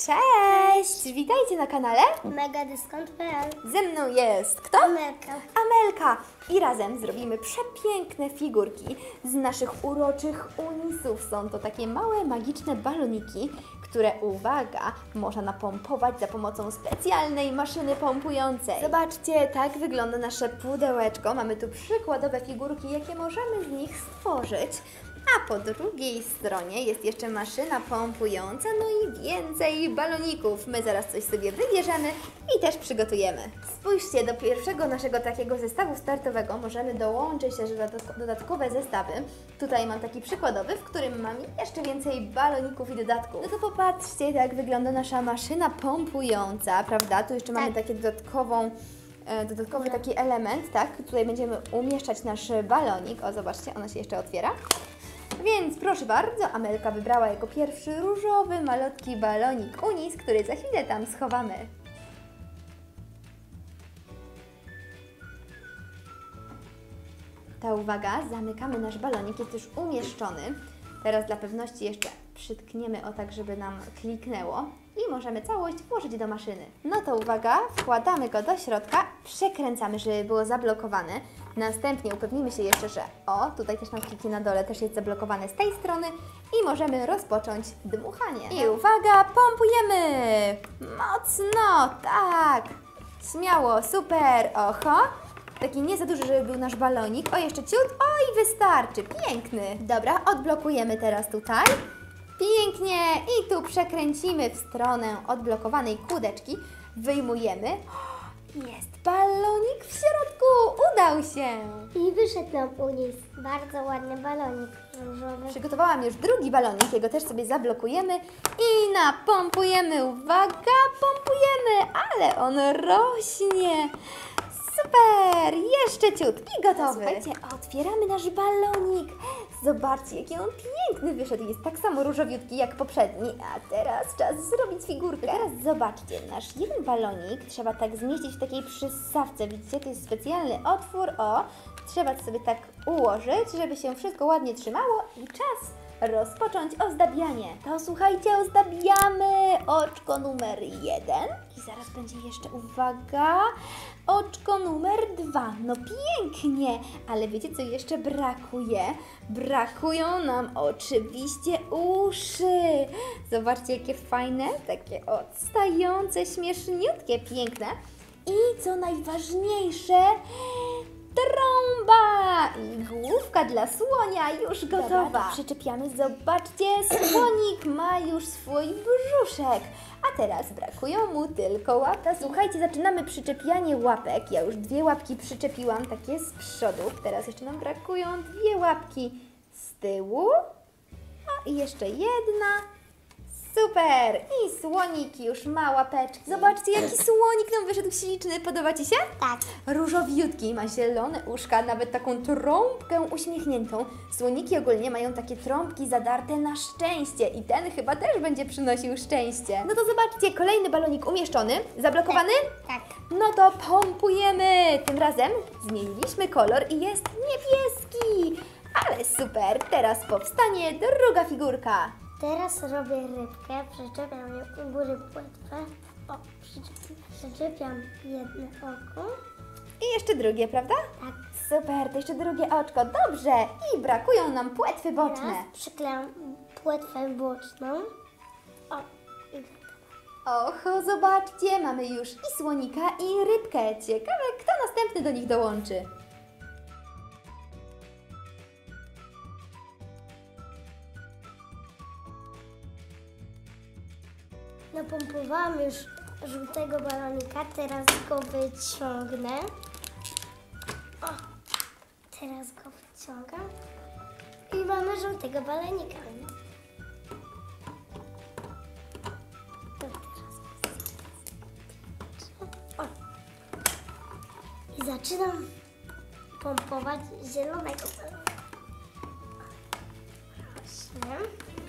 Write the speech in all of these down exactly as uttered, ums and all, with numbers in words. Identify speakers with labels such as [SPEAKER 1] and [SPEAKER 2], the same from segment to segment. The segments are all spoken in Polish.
[SPEAKER 1] Cześć! Witajcie na kanale
[SPEAKER 2] Megadyskont kropka pe el.
[SPEAKER 1] Ze mną jest kto?
[SPEAKER 2] Amelka.
[SPEAKER 1] Amelka! I razem zrobimy przepiękne figurki z naszych uroczych unisów. Są to takie małe, magiczne baloniki, które, uwaga, można napompować za pomocą specjalnej maszyny pompującej. Zobaczcie, tak wygląda nasze pudełeczko. Mamy tu przykładowe figurki, jakie możemy z nich stworzyć. A po drugiej stronie jest jeszcze maszyna pompująca, no i więcej baloników. My zaraz coś sobie wybierzemy i też przygotujemy. Spójrzcie, do pierwszego naszego takiego zestawu startowego możemy dołączyć też dodatkowe zestawy. Tutaj mam taki przykładowy, w którym mam jeszcze więcej baloników i dodatków. No to popatrzcie, jak wygląda nasza maszyna pompująca, prawda? Tu jeszcze mamy takie dodatkową dodatkowy taki element, tak? Tutaj będziemy umieszczać nasz balonik. O, zobaczcie, ona się jeszcze otwiera. Więc proszę bardzo, Amelka wybrała jako pierwszy różowy, malutki balonik unis, który za chwilę tam schowamy. Ta uwaga, zamykamy nasz balonik, jest już umieszczony. Teraz dla pewności jeszcze przytkniemy o tak, żeby nam kliknęło i możemy całość włożyć do maszyny. No to uwaga, wkładamy go do środka, przekręcamy, żeby było zablokowane. Następnie upewnimy się jeszcze, że o, tutaj też nam kliknie na dole, też jest zablokowane z tej strony i możemy rozpocząć dmuchanie. I uwaga, pompujemy! Mocno, tak! Śmiało, super, oho! Taki nie za duży, żeby był nasz balonik. O, jeszcze ciut. O, i wystarczy. Piękny. Dobra, odblokujemy teraz tutaj. Pięknie. I tu przekręcimy w stronę odblokowanej kółdeczki. Wyjmujemy. Jest balonik w środku. Udał się.
[SPEAKER 2] I wyszedł nam unis. Bardzo ładny balonik różowy.
[SPEAKER 1] Przygotowałam już drugi balonik. Jego też sobie zablokujemy. I napompujemy. Uwaga, pompujemy. Ale on rośnie. Super! Jeszcze ciut i gotowy. Słuchajcie, otwieramy nasz balonik. Zobaczcie, jaki on piękny wyszedł. Jest tak samo różowiutki jak poprzedni. A teraz czas zrobić figurkę. Teraz zobaczcie, nasz jeden balonik trzeba tak zmieścić w takiej przystawce. Widzicie, to jest specjalny otwór. O, trzeba sobie tak ułożyć, żeby się wszystko ładnie trzymało i czas rozpocząć ozdabianie. To słuchajcie, ozdabiamy oczko numer jeden i zaraz będzie jeszcze, uwaga, oczko numer dwa. No pięknie, ale wiecie, co jeszcze brakuje? Brakują nam oczywiście uszy. Zobaczcie, jakie fajne, takie odstające, śmieszniutkie, piękne. I co najważniejsze, trąba i główka dla słonia już gotowa. Dobra, to przyczepiamy, zobaczcie, słonik ma już swój brzuszek. A teraz brakują mu tylko łapki. Słuchajcie, zaczynamy przyczepianie łapek. Ja już dwie łapki przyczepiłam, takie z przodu. Teraz jeszcze nam brakują dwie łapki z tyłu. A i jeszcze jedna. Super! I słonik już ma łapeczki. Zobaczcie, jaki słonik nam wyszedł śliczny. Podoba Ci się?
[SPEAKER 2] Tak.
[SPEAKER 1] Różowiutki, ma zielone uszka, nawet taką trąbkę uśmiechniętą. Słoniki ogólnie mają takie trąbki zadarte na szczęście i ten chyba też będzie przynosił szczęście. No to zobaczcie, kolejny balonik umieszczony. Zablokowany?
[SPEAKER 2] Tak.
[SPEAKER 1] No to pompujemy. Tym razem zmieniliśmy kolor i jest niebieski. Ale super, teraz powstanie druga figurka.
[SPEAKER 2] Teraz robię rybkę, przyczepiam ją u góry płetwę. O, przyczepiam, przyczepiam jedno oko.
[SPEAKER 1] I jeszcze drugie, prawda?
[SPEAKER 2] Tak.
[SPEAKER 1] Super, to jeszcze drugie oczko. Dobrze. I brakują nam płetwy boczne.
[SPEAKER 2] Teraz przyklejam płetwę boczną. O, i
[SPEAKER 1] Oho, zobaczcie, mamy już i słonika, i rybkę. Ciekawe, kto następny do nich dołączy.
[SPEAKER 2] napompowałam już żółtego balonika, teraz go wyciągnę. O, teraz go wyciągam i mamy żółtego balonika. To teraz o. I zaczynam pompować zielonego balonika. Właśnie.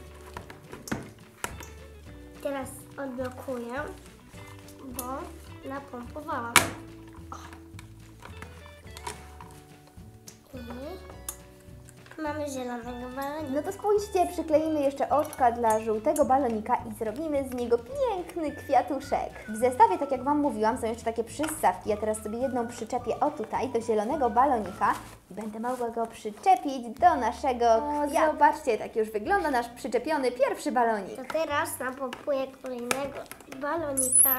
[SPEAKER 2] Teraz odblokuję, bo napompowałam. O. I Mamy zielonego balonika.
[SPEAKER 1] No to spójrzcie, przykleimy jeszcze oczka dla żółtego balonika i zrobimy z niego piękny kwiatuszek. W zestawie, tak jak Wam mówiłam, są jeszcze takie przystawki. Ja teraz sobie jedną przyczepię o tutaj, do zielonego balonika i będę mogła go przyczepić do naszego kwiatu. Zobaczcie, tak już wygląda nasz przyczepiony pierwszy balonik.
[SPEAKER 2] To teraz napompuję kolejnego balonika.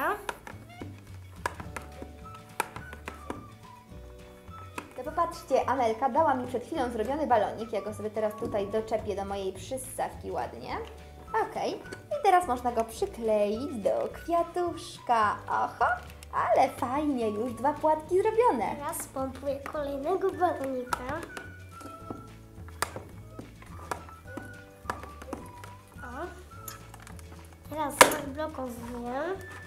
[SPEAKER 1] To popatrzcie, Amelka dała mi przed chwilą zrobiony balonik. Ja go sobie teraz tutaj doczepię do mojej przystawki ładnie. Okej. I teraz można go przykleić do kwiatuszka. Oho, ale fajnie, już dwa płatki zrobione.
[SPEAKER 2] Teraz pompuję kolejnego balonika. O. Teraz odblokowuję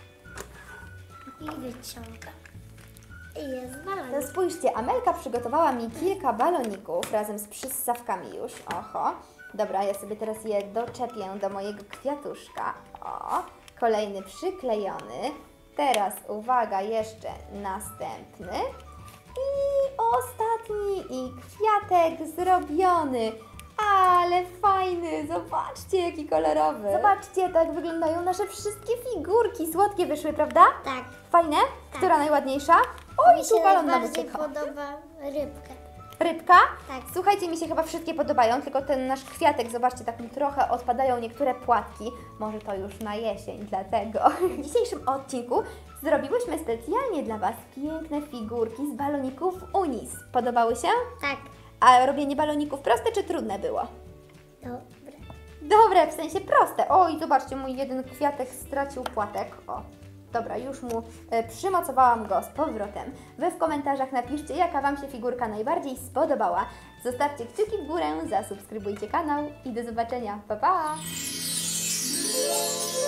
[SPEAKER 2] i wyciągam. I jest
[SPEAKER 1] To
[SPEAKER 2] balonik.
[SPEAKER 1] spójrzcie, Amelka przygotowała mi kilka baloników razem z przystawkami już. Oho. Dobra, ja sobie teraz je doczepię do mojego kwiatuszka. O, kolejny przyklejony. Teraz uwaga, jeszcze następny. I ostatni i kwiatek zrobiony. Ale fajny, zobaczcie jaki kolorowy. Zobaczcie, tak wyglądają nasze wszystkie figurki. Słodkie wyszły, prawda?
[SPEAKER 2] Tak.
[SPEAKER 1] Fajne?
[SPEAKER 2] Tak.
[SPEAKER 1] Która najładniejsza? Oj,
[SPEAKER 2] Mi
[SPEAKER 1] tu
[SPEAKER 2] się
[SPEAKER 1] balon
[SPEAKER 2] najbardziej
[SPEAKER 1] nabutyka.
[SPEAKER 2] podoba rybka.
[SPEAKER 1] Rybka?
[SPEAKER 2] Tak.
[SPEAKER 1] Słuchajcie, mi się chyba wszystkie podobają, tylko ten nasz kwiatek, zobaczcie, tak mi trochę odpadają niektóre płatki. Może to już na jesień, dlatego. W dzisiejszym odcinku zrobiłyśmy specjalnie dla Was piękne figurki z baloników Unis. Podobały się?
[SPEAKER 2] Tak.
[SPEAKER 1] A robienie baloników proste czy trudne było?
[SPEAKER 2] Dobra.
[SPEAKER 1] Dobre, w sensie proste. Oj, zobaczcie, mój jeden kwiatek stracił płatek. O, dobra, już mu e, przymocowałam go z powrotem. Wy w komentarzach napiszcie, jaka Wam się figurka najbardziej spodobała. Zostawcie kciuki w górę, zasubskrybujcie kanał i do zobaczenia. Pa, pa!